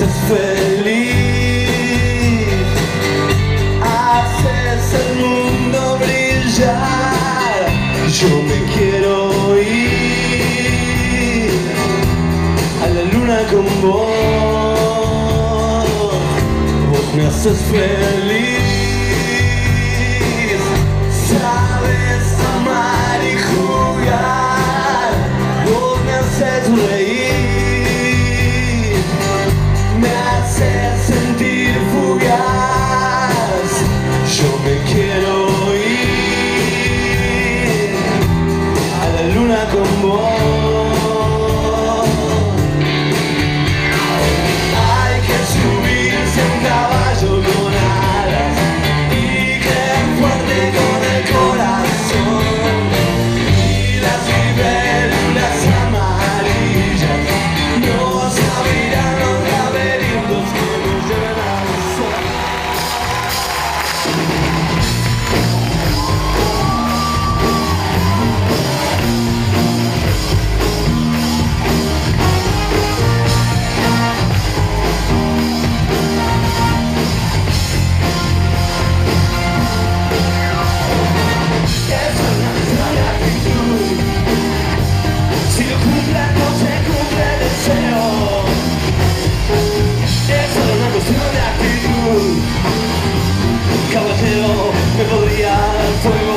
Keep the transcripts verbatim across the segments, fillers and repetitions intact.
haces feliz, haces el mundo brillar. Yo me quiero ir a la luna con vos. Vos me haces feliz, sabes amar y jugar. Vos me haces reír, me haces sentir fugaz. Yo me quiero ir a la luna con vos. Hay que subirse a un caballo con alas y que fuerte con el corazón. Y las libélulas amarillas nos abrirán los laberintos que nos llevan al sol. Si lo cumple, no se cumple el deseo. Es solo una cuestión de actitud. Caballero, me podría dar fuego.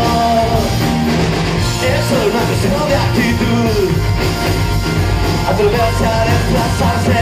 Es solo una cuestión de actitud. Atreverse a desplazarse.